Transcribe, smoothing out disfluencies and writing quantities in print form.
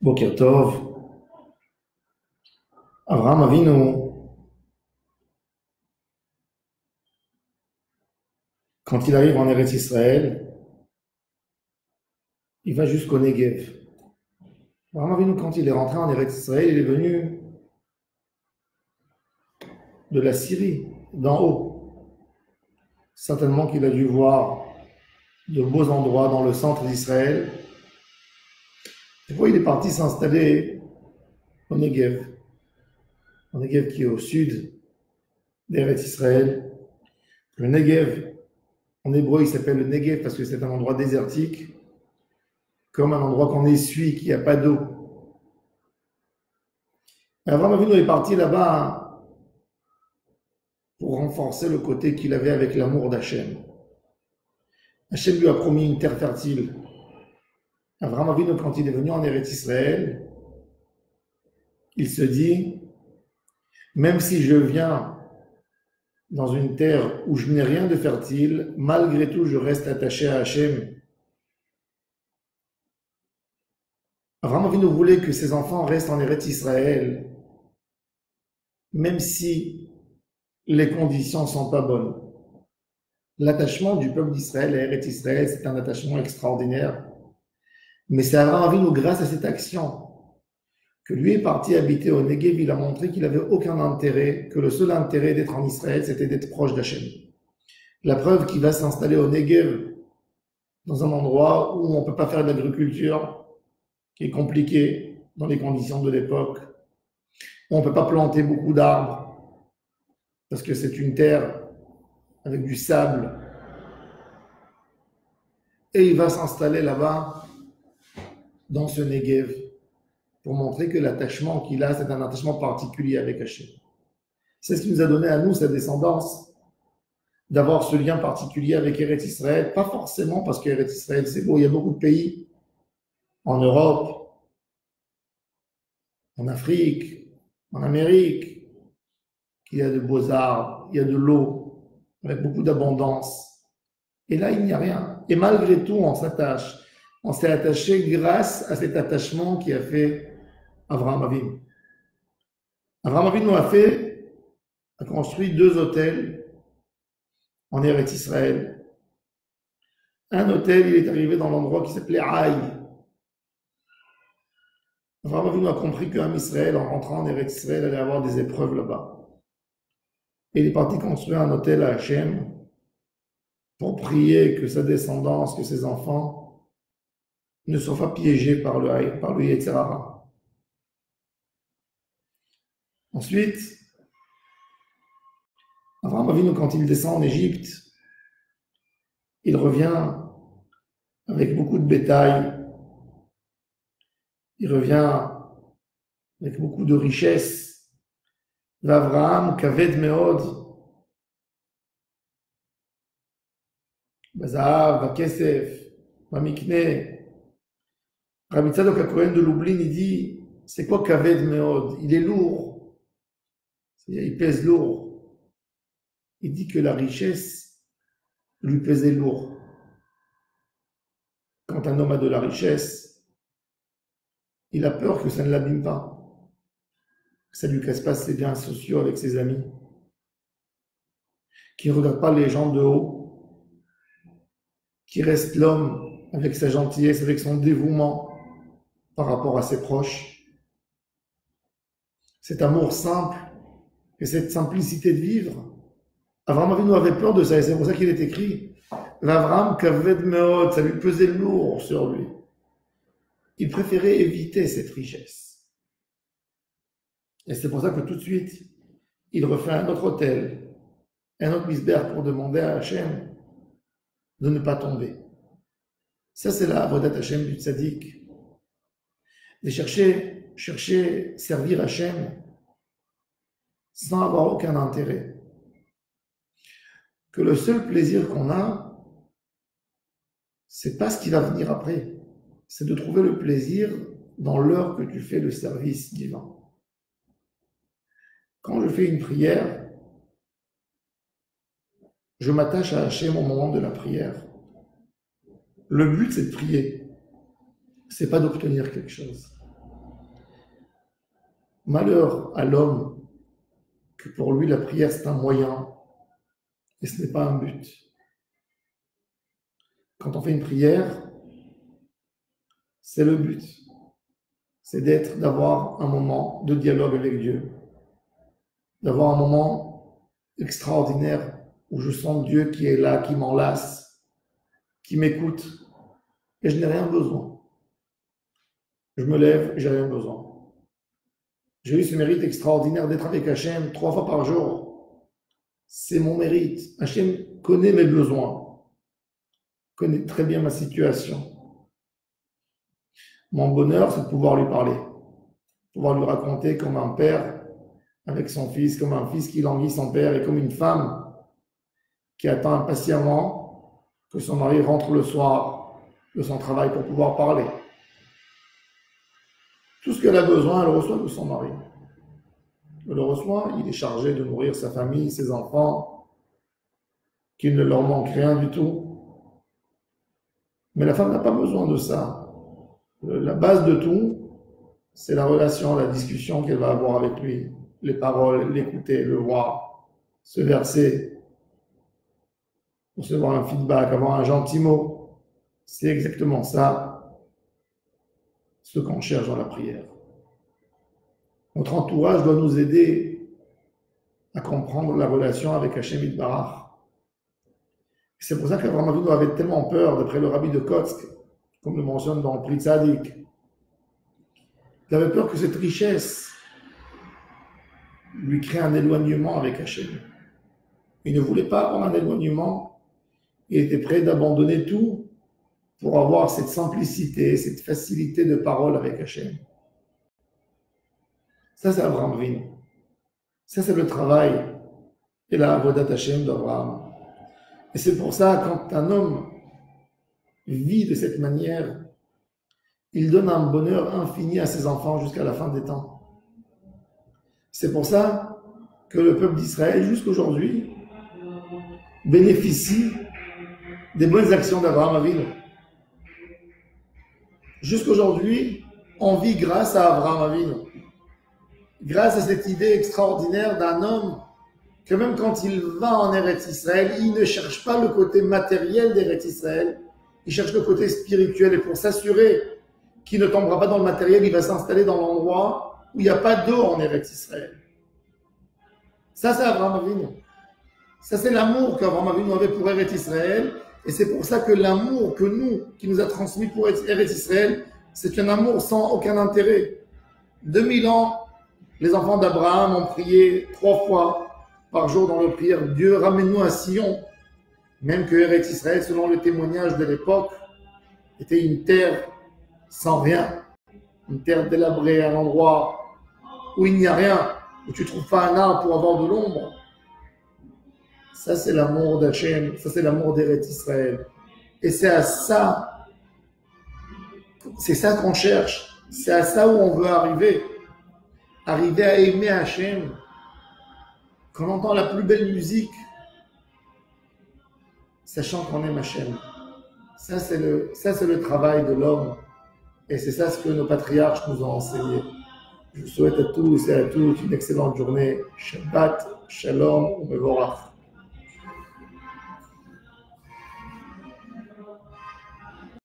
Boker Tov, Avraham Avinu, quand il arrive en Eretz Israël, il va jusqu'au Negev. Avraham Avinu, quand il est rentré en Eretz Israël, il est venu de la Syrie, d'en haut. Certainement qu'il a dû voir de beaux endroits dans le centre d'Israël. Et puis il est parti s'installer au Negev. Le Negev qui est au sud d'Eretz Israël. Le Negev, en hébreu, il s'appelle le Negev parce que c'est un endroit désertique, comme un endroit qu'on essuie, qu'il n'y a pas d'eau. Avraham Avinu est parti là-bas pour renforcer le côté qu'il avait avec l'amour d'Hachem. Hachem lui a promis une terre fertile. Avraham Avinu, quand il est venu en Eretz Israël, il se dit, même si je viens dans une terre où je n'ai rien de fertile, malgré tout, je reste attaché à Hachem. Avraham Avinu voulait que ses enfants restent en Eretz Israël, même si les conditions ne sont pas bonnes. L'attachement du peuple d'Israël à Eretz Israël, c'est un attachement extraordinaire. Mais c'est Avraham Avinu, grâce à cette action, que lui est parti habiter au Negev, il a montré qu'il n'avait aucun intérêt, que le seul intérêt d'être en Israël, c'était d'être proche d'Hachem. La preuve qu'il va s'installer au Negev, dans un endroit où on ne peut pas faire de l'agriculture, qui est compliqué dans les conditions de l'époque. On ne peut pas planter beaucoup d'arbres, parce que c'est une terre avec du sable. Et il va s'installer là-bas, dans ce Negev, pour montrer que l'attachement qu'il a, c'est un attachement particulier avec Hachem. C'est ce qui nous a donné à nous, sa descendance, d'avoir ce lien particulier avec Eretz Israël, pas forcément parce qu'Eretz Israël, c'est beau, il y a beaucoup de pays, en Europe, en Afrique, en Amérique, qu'il y a de beaux arbres, il y a de l'eau, avec beaucoup d'abondance. Et là, il n'y a rien. Et malgré tout, on s'attache. On s'est attaché grâce à cet attachement qui a fait Avraham Avinu. Avraham Avinu a construit 2 hôtels en Eretz Israël. Un hôtel, il est arrivé dans l'endroit qui s'appelait Haï. Avraham Avinu a compris qu'un Israël, en rentrant en Eretz Israël, allait avoir des épreuves là-bas. Et il est parti construire un hôtel à Hachem pour prier que sa descendance, que ses enfants ne soient pas piégés par le Yetzer Hara. Ensuite, Avraham Avinu, quand il descend en Égypte, il revient avec beaucoup de bétail, il revient avec beaucoup de richesses. Avraham kaved meod, bazahav, bakesef, bamikne. Rabbi Tzadok HaKohen de Lublin, il dit, c'est quoi kaved meod? Il est lourd, il pèse lourd. Il dit que la richesse lui pesait lourd. Quand un homme a de la richesse, il a peur que ça ne l'abîme pas, que ça ne lui casse pas ses liens sociaux avec ses amis, qu'il ne regarde pas les gens de haut, qu'il reste l'homme avec sa gentillesse, avec son dévouement par rapport à ses proches. Cet amour simple et cette simplicité de vivre, Avraham Avinu avait peur de ça, et c'est pour ça qu'il est écrit Avraham kaved meod, ça lui pesait lourd sur lui. Il préférait éviter cette richesse. Et c'est pour ça que tout de suite, il refait un autre hôtel, un autre misbère pour demander à Hachem de ne pas tomber. Ça, c'est la avodat Hachem du tzaddik. De chercher, servir Hachem sans avoir aucun intérêt. Que le seul plaisir qu'on a, c'est pas ce qui va venir après. C'est de trouver le plaisir dans l'heure que tu fais le service divin. Quand je fais une prière, je m'attache à Hachem au moment de la prière. Le but, c'est de prier. C'est pas d'obtenir quelque chose. Malheur à l'homme que pour lui la prière c'est un moyen et ce n'est pas un but. Quand on fait une prière, c'est le but. C'est d'avoir un moment de dialogue avec Dieu, d'avoir un moment extraordinaire où je sens Dieu qui est là, qui m'enlace, qui m'écoute, et je n'ai rien besoin. Je me lève, j'ai rien besoin. J'ai eu ce mérite extraordinaire d'être avec Hachem 3 fois par jour. C'est mon mérite. Hachem connaît mes besoins, connaît très bien ma situation. Mon bonheur, c'est de pouvoir lui parler, pouvoir lui raconter comme un père avec son fils, comme un fils qui languit son père, et comme une femme qui attend impatiemment que son mari rentre le soir de son travail pour pouvoir parler. Tout ce qu'elle a besoin, elle reçoit de son mari. Elle le reçoit, il est chargé de nourrir sa famille, ses enfants, qu'il ne leur manque rien du tout. Mais la femme n'a pas besoin de ça. La base de tout, c'est la relation, la discussion qu'elle va avoir avec lui, les paroles, l'écouter, le voir, se verser, recevoir un feedback, avoir un gentil mot. C'est exactement ça, ce qu'on cherche dans la prière. Notre entourage doit nous aider à comprendre la relation avec Hachem Yitbarach. C'est pour ça qu'Avraham Avinu avait tellement peur, d'après le rabbi de Kotsk, comme le mentionne dans le Pri Tzadik. Il avait peur que cette richesse lui crée un éloignement avec Hachem. Il ne voulait pas avoir un éloignement. Il était prêt d'abandonner tout pour avoir cette simplicité, cette facilité de parole avec Hachem. Ça, c'est Avraham Avinu. Ça, c'est le travail et la avodat Hachem d'Avraham. Et c'est pour ça, quand un homme vit de cette manière, il donne un bonheur infini à ses enfants jusqu'à la fin des temps. C'est pour ça que le peuple d'Israël, jusqu'aujourd'hui, bénéficie des bonnes actions d'Avraham Avinu. Jusqu'aujourd'hui, on vit grâce à Avraham Avinu. Grâce à cette idée extraordinaire d'un homme que même quand il va en Eretz Israël, il ne cherche pas le côté matériel d'Eretz Israël, il cherche le côté spirituel. Et pour s'assurer qu'il ne tombera pas dans le matériel, il va s'installer dans l'endroit où il n'y a pas d'eau en Eretz Israël. Ça, c'est Avraham Avinu. Ça, c'est l'amour qu'Avraham Avinu avait pour Eretz Israël. Et c'est pour ça que l'amour qui nous a transmis pour Eretz Israël, c'est un amour sans aucun intérêt. 2000 ans, les enfants d'Abraham ont prié 3 fois par jour dans leur prière, Dieu, ramène-nous à Sion. Même que Eretz Israël, selon le témoignage de l'époque, était une terre sans rien, une terre délabrée, un endroit où il n'y a rien, où tu ne trouves pas un arbre pour avoir de l'ombre. Ça, c'est l'amour d'Hachem, ça, c'est l'amour d'Eretz Israël. Et c'est à ça, c'est ça qu'on cherche, c'est à ça où on veut arriver. Arriver à aimer Hachem. Quand on entend la plus belle musique, sachant qu'on aime Hachem. Ça, c'est le travail de l'homme. Et c'est ça ce que nos patriarches nous ont enseigné. Je vous souhaite à tous et à toutes une excellente journée. Shabbat, Shalom, Mevorach.